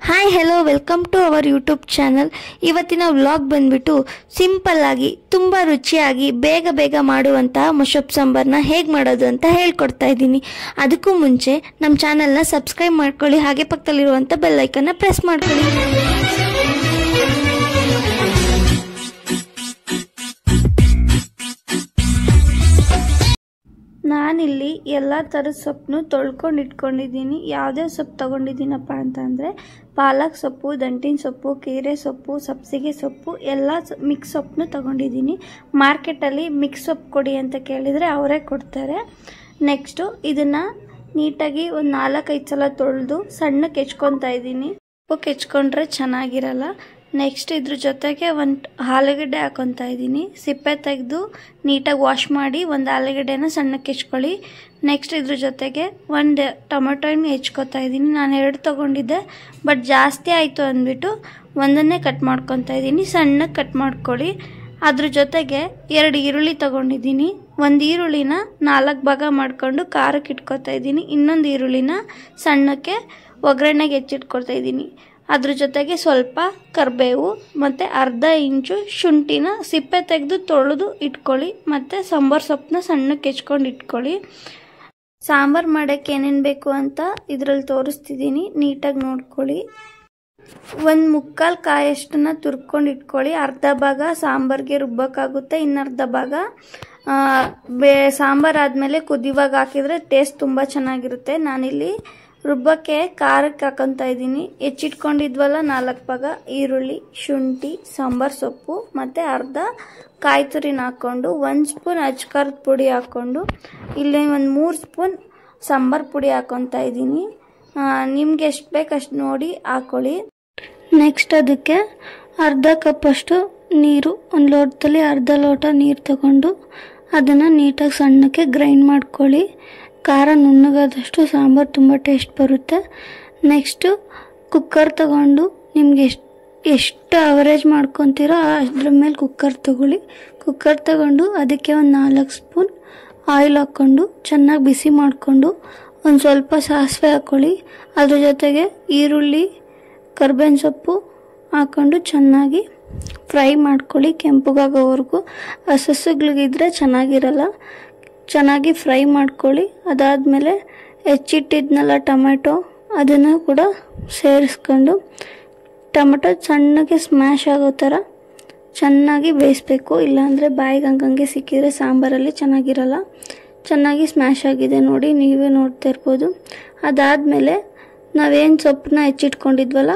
Hi hello welcome to our YouTube channel. ಇವತ್ತಿನ vlog ಬಂದ್ಬಿಟ್ಟು simple ಆಗಿ ತುಂಬ ರುಚಿಯಾಗಿ ಬೇಗ ಮಾಡುವಂತಹ ಮಶಪ್ ಸಾಂಬಾರನ್ನ ಹೇಗೆ ಮಾಡೋದು ಅಂತ ಹೇಳ್ಕೊಡ್ತಾ ಇದ್ದೀನಿ. ಅದಕ್ಕೂ ಮುಂಚೆ ನಮ್ಮ ಚಾನಲ್ನ ಸಬ್ಸ್ಕ್ರೈಬ್ ಮಾಡ್ಕೊಳ್ಳಿ, ಹಾಗೆ ಪಕ್ಕದಲ್ಲಿರುವಂಥ ಬೆಲ್ ಐಕನ್ನ ಪ್ರೆಸ್ ಮಾಡ್ಕೊಳ್ಳಿ. ನಾನಿಲ್ಲಿ ಎಲ್ಲ ಥರದ ಸೊಪ್ಪನ್ನು ತೊಳ್ಕೊಂಡು ಇಟ್ಕೊಂಡಿದ್ದೀನಿ. ಯಾವುದೇ ಸೊಪ್ಪು ತೊಗೊಂಡಿದ್ದೀನಪ್ಪ ಅಂತಂದರೆ ಪಾಲಕ್ ಸೊಪ್ಪು, ದಂಟಿನ ಸೊಪ್ಪು, ಕೀರೆ ಸೊಪ್ಪು, ಸಬ್ಸಿಗೆ ಸೊಪ್ಪು ಎಲ್ಲ ಮಿಕ್ಸ್ ಸೊಪ್ಪನ್ನು ತೊಗೊಂಡಿದ್ದೀನಿ. ಮಾರ್ಕೆಟಲ್ಲಿ ಮಿಕ್ಸ್ ಸೊಪ್ಪು ಕೊಡಿ ಅಂತ ಕೇಳಿದರೆ ಅವರೇ ಕೊಡ್ತಾರೆ. ನೆಕ್ಸ್ಟು ಇದನ್ನು ನೀಟಾಗಿ ಒಂದು 4-5 ಸಲ ತೊಳೆದು ಸಣ್ಣಕ್ಕೆ ಹೆಚ್ಕೊತಾ ಇದ್ದೀನಿ. ಉಪ್ಪು ಹೆಚ್ಕೊಂಡ್ರೆ ಚೆನ್ನಾಗಿರಲ್ಲ. ನೆಕ್ಸ್ಟ್ ಇದ್ರ ಜೊತೆಗೆ ಒಂದು ಆಲೂಗಡ್ಡೆ ಹಾಕೊತಾ ಇದ್ದೀನಿ. ಸಿಪ್ಪೆ ತೆಗೆದು ನೀಟಾಗಿ ವಾಶ್ ಮಾಡಿ ಒಂದು ಆಲೂಗಡ್ಡೆನ ಸಣ್ಣಕ್ಕೆ ಹೆಚ್ಕೊಳ್ಳಿ. ನೆಕ್ಸ್ಟ್ ಇದ್ರ ಜೊತೆಗೆ ಒಂದು ಟೊಮೆಟೊನ ಹೆಚ್ಕೊತಾ ಇದ್ದೀನಿ. ನಾನು 2 ತೊಗೊಂಡಿದ್ದೆ, ಬಟ್ ಜಾಸ್ತಿ ಆಯಿತು ಅಂದ್ಬಿಟ್ಟು ಒಂದನ್ನೇ ಕಟ್ ಮಾಡ್ಕೊತಾ ಇದ್ದೀನಿ. ಸಣ್ಣಕ್ಕೆ ಕಟ್ ಮಾಡ್ಕೊಳ್ಳಿ. ಅದ್ರ ಜೊತೆಗೆ 2 ಈರುಳ್ಳಿ ತೊಗೊಂಡಿದ್ದೀನಿ. ಒಂದು ಈರುಳ್ಳಿನ 4 ಭಾಗ ಮಾಡಿಕೊಂಡು ಖಾರಕ್ಕೆ ಇಟ್ಕೊತಾ ಇದ್ದೀನಿ. ಇನ್ನೊಂದು ಈರುಳ್ಳಿನ ಸಣ್ಣಕ್ಕೆ ಒಗ್ಗರಣೆಗೆ ಹೆಚ್ಚಿಟ್ಕೊತಾ ಇದ್ದೀನಿ. ಅದ್ರ ಜೊತೆಗೆ ಸ್ವಲ್ಪ ಕರಿಬೇವು ಮತ್ತು ಅರ್ಧ ಇಂಚು ಶುಂಠಿನ ಸಿಪ್ಪೆ ತೆಗೆದು ತೊಳೆದು ಇಟ್ಕೊಳ್ಳಿ. ಮತ್ತು ಸಾಂಬಾರು ಸೊಪ್ಪನ್ನ ಸಣ್ಣಕ್ಕೆ ಹೆಚ್ಕೊಂಡು ಇಟ್ಕೊಳ್ಳಿ. ಸಾಂಬಾರು ಮಾಡೋಕ್ಕೆ ಏನೇನು ಬೇಕು ಅಂತ ಇದರಲ್ಲಿ ತೋರಿಸ್ತಿದ್ದೀನಿ, ನೀಟಾಗಿ ನೋಡ್ಕೊಳ್ಳಿ. 1/4 ಕಾಯಷ್ಟನ್ನು ತುರ್ಕೊಂಡು ಇಟ್ಕೊಳ್ಳಿ. ಅರ್ಧ ಭಾಗ ಸಾಂಬಾರಿಗೆ ರುಬ್ಬಕ್ಕಾಗುತ್ತೆ, ಇನ್ನರ್ಧ ಭಾಗ ಸಾಂಬಾರು ಆದಮೇಲೆ ಕುದಿವಾಗ ಹಾಕಿದರೆ ಟೇಸ್ಟ್ ತುಂಬ ಚೆನ್ನಾಗಿರುತ್ತೆ. ನಾನಿಲ್ಲಿ ರುಬ್ಬಕ್ಕೆ ಖಾರಕ್ಕೆ ಹಾಕೊತಾ ಇದ್ದೀನಿ. ಹೆಚ್ಚಿಟ್ಕೊಂಡಿದ್ವಲ್ಲ 4 ಭಾಗ ಈರುಳ್ಳಿ, ಶುಂಠಿ, ಸಾಂಬಾರು ಸೊಪ್ಪು ಮತ್ತು ಅರ್ಧ ಕಾಯಿ ತುರಿನ ಹಾಕ್ಕೊಂಡು 1 ಸ್ಪೂನ್ ಅಚ್ಕಾರದ ಪುಡಿ ಹಾಕ್ಕೊಂಡು ಇಲ್ಲಿ ಒಂದು 3 ಸ್ಪೂನ್ ಸಾಂಬಾರು ಪುಡಿ ಹಾಕೊತಾ ಇದ್ದೀನಿ. ನಿಮ್ಗೆ ಎಷ್ಟು ಬೇಕು ಅಷ್ಟು ನೋಡಿ ಹಾಕ್ಕೊಳ್ಳಿ. ನೆಕ್ಸ್ಟ್ ಅದಕ್ಕೆ ಅರ್ಧ ಕಪ್ಪಷ್ಟು ನೀರು, ಒಂದು ಲೋಟದಲ್ಲಿ ಅರ್ಧ ಲೋಟ ನೀರು ತಗೊಂಡು ಅದನ್ನು ನೀಟಾಗಿ ಸಣ್ಣಕ್ಕೆ ಗ್ರೈಂಡ್ ಮಾಡ್ಕೊಳ್ಳಿ. ಖಾರ ನುಣ್ಣಗಾದಷ್ಟು ಸಾಂಬಾರು ತುಂಬ ಟೇಸ್ಟ್ ಬರುತ್ತೆ. ನೆಕ್ಸ್ಟು ಕುಕ್ಕರ್ ತಗೊಂಡು ನಿಮ್ಗೆ ಎಷ್ಟು ಅವರೇಜ್ ಮಾಡ್ಕೊತೀರೋ ಅದ್ರ ಮೇಲೆ ಕುಕ್ಕರ್ ತಗೊಳ್ಳಿ. ಕುಕ್ಕರ್ ತಗೊಂಡು ಅದಕ್ಕೆ ಒಂದು 4 ಸ್ಪೂನ್ ಆಯಿಲ್ ಹಾಕ್ಕೊಂಡು ಚೆನ್ನಾಗಿ ಬಿಸಿ ಮಾಡಿಕೊಂಡು ಒಂದು ಸ್ವಲ್ಪ ಸಾಸಿವೆ ಹಾಕ್ಕೊಳ್ಳಿ. ಅದ್ರ ಜೊತೆಗೆ ಈರುಳ್ಳಿ, ಕರ್ಬೇವಿನ ಸೊಪ್ಪು ಹಾಕ್ಕೊಂಡು ಚೆನ್ನಾಗಿ ಫ್ರೈ ಮಾಡ್ಕೊಳ್ಳಿ ಕೆಂಪಗಾಗೋವರೆಗೂ. ಹಸುಗಳಿಗಿದ್ರೆ ಚೆನ್ನಾಗಿರಲ್ಲ. ಚೆನ್ನಾಗಿ ಫ್ರೈ ಮಾಡ್ಕೊಳ್ಳಿ. ಅದಾದಮೇಲೆ ಹೆಚ್ಚಿಟ್ಟಿದ್ನಲ್ಲ ಟೊಮೆಟೊ, ಅದನ್ನು ಕೂಡ ಸೇರಿಸ್ಕೊಂಡು ಟೊಮೆಟೊ ಸಣ್ಣಗೆ ಸ್ಮ್ಯಾಶ್ ಆಗೋ ಥರ ಚೆನ್ನಾಗಿ ಬೇಯಿಸ್ಬೇಕು. ಇಲ್ಲಾಂದರೆ ಬಾಯಿಗೆ ಹಂಗಂಗೆ ಸಿಕ್ಕಿದರೆ ಸಾಂಬಾರಲ್ಲಿ ಚೆನ್ನಾಗಿರಲ್ಲ. ಚೆನ್ನಾಗಿ ಸ್ಮ್ಯಾಶ್ ಆಗಿದೆ ನೋಡಿ, ನೀವೇ ನೋಡ್ತಾ ಇರ್ಬೋದು. ಅದಾದಮೇಲೆ ನಾವೇನು ಸೊಪ್ಪನ್ನ ಹೆಚ್ಚಿಟ್ಕೊಂಡಿದ್ವಲ್ಲ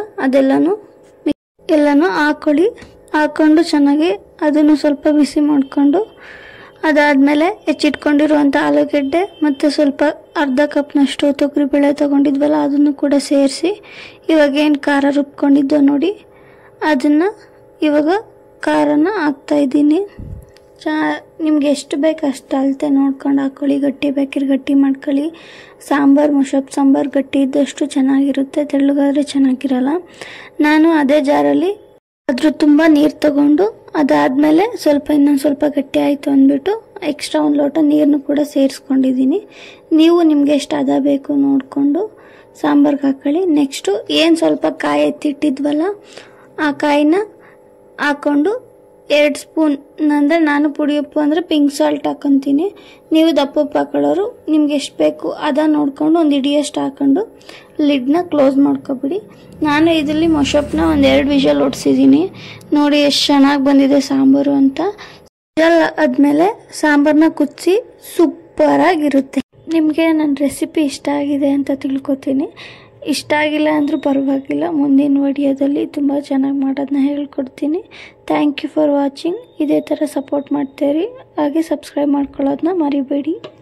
ಎಲ್ಲನೂ ಹಾಕ್ಕೊಳ್ಳಿ. ಹಾಕ್ಕೊಂಡು ಚೆನ್ನಾಗಿ ಅದನ್ನು ಸ್ವಲ್ಪ ಬಿಸಿ ಮಾಡಿಕೊಂಡು ಅದಾದಮೇಲೆ ಹೆಚ್ಚಿಟ್ಕೊಂಡಿರುವಂಥ ಆಲೂಗಡ್ಡೆ ಮತ್ತು ಸ್ವಲ್ಪ ಅರ್ಧ ಕಪ್ನಷ್ಟು ತೊಗರಿಬೇಳೆ ತೊಗೊಂಡಿದ್ವಲ್ಲ ಅದನ್ನು ಕೂಡ ಸೇರಿಸಿ ಇವಾಗ ಏನು ಖಾರ ರುಬ್ಕೊಂಡಿದ್ದೋ ನೋಡಿ ಅದನ್ನು ಇವಾಗ ಖಾರನ ಹಾಕ್ತಾಯಿದ್ದೀನಿ. ನಿಮ್ಗೆ ಎಷ್ಟು ಬೇಕು ಅಷ್ಟು ಅಳತೆ ನೋಡ್ಕೊಂಡು ಹಾಕ್ಕೊಳ್ಳಿ. ಗಟ್ಟಿ ಬೇಕಿದ್ರೆ ಗಟ್ಟಿ ಮಾಡ್ಕೊಳ್ಳಿ. ಮಶಪ್ ಸಾಂಬಾರು ಗಟ್ಟಿ ಇದ್ದಷ್ಟು ಚೆನ್ನಾಗಿರುತ್ತೆ, ತೆಳ್ಳಗಾದರೆ ಚೆನ್ನಾಗಿರಲ್ಲ. ನಾನು ಅದೇ ಜಾರಲ್ಲಿ ಅದ್ರ ತುಂಬ ನೀರು ತಗೊಂಡು ಅದಾದಮೇಲೆ ಇನ್ನೊಂದು ಸ್ವಲ್ಪ ಗಟ್ಟಿ ಆಯಿತು ಅಂದ್ಬಿಟ್ಟು ಎಕ್ಸ್ಟ್ರಾ 1 ಲೋಟ ನೀರನ್ನು ಕೂಡ ಸೇರಿಸ್ಕೊಂಡಿದ್ದೀನಿ. ನೀವು ನಿಮಗೆ ಎಷ್ಟು ಹದ ಬೇಕು ನೋಡಿಕೊಂಡು ಸಾಂಬಾರ್ಗೆ ಹಾಕ್ಕೊಳ್ಳಿ. ನೆಕ್ಸ್ಟು ಏನು ಸ್ವಲ್ಪ ಕಾಯಿ ಎತ್ತಿಟ್ಟಿದ್ವಲ್ಲ ಆ ಕಾಯಿನ ಹಾಕ್ಕೊಂಡು 2 ಸ್ಪೂನ್, ಅಂದರೆ ನಾನು ಪುಡಿ ಉಪ್ಪು ಅಂದರೆ ಪಿಂಕ್ ಸಾಲ್ಟ್ ಹಾಕ್ಕೊತೀನಿ. ನೀವು ದಪ್ಪ ಉಪ್ಪು ಹಾಕೊಳ್ಳೋರು ನಿಮ್ಗೆ ಎಷ್ಟು ಬೇಕು ಅದ ನೋಡಿಕೊಂಡು ಒಂದು ಹಿಡಿಯಷ್ಟು ಹಾಕ್ಕೊಂಡು ಲಿಡ್ನ ಕ್ಲೋಸ್ ಮಾಡ್ಕೊಬಿಡಿ. ನಾನು ಇದರಲ್ಲಿ ಮಶಪ್ನ ಒಂದು 2 ವಿಷಲ್ ಹೊಡ್ಸಿದ್ದೀನಿ. ನೋಡಿ ಎಷ್ಟು ಚೆನ್ನಾಗಿ ಬಂದಿದೆ ಸಾಂಬಾರು ಅಂತ. ವಿಷಲ್ ಆದಮೇಲೆ ಸಾಂಬಾರನ್ನ ಕುದಿಸಿ ಸೂಪರಾಗಿರುತ್ತೆ. ನಿಮಗೆ ನನ್ನ ರೆಸಿಪಿ ಇಷ್ಟ ಆಗಿದೆ ಅಂತ ತಿಳ್ಕೊತೀನಿ. ಇಷ್ಟ ಆಗಿಲ್ಲ ಅಂದರೂ ಪರವಾಗಿಲ್ಲ, ಮುಂದಿನ ವಿಡಿಯೋದಲ್ಲಿ ತುಂಬ ಚೆನ್ನಾಗಿ ಮಾಡೋದನ್ನ ಹೇಳ್ಕೊಡ್ತೀನಿ. Thank you for watching. ಇದೇ ಥರ ಸಪೋರ್ಟ್ ಮಾಡ್ತೀರಿ, ಹಾಗೆ ಸಬ್ಸ್ಕ್ರೈಬ್ ಮಾಡ್ಕೊಳ್ಳೋದನ್ನ ಮರಿಬೇಡಿ.